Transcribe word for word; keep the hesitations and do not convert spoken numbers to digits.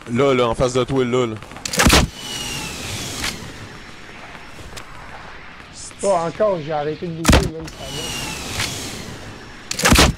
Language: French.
Là, là, en face de toi, là, là. Oh, encore, j'ai arrêté de bouger, même, ça va.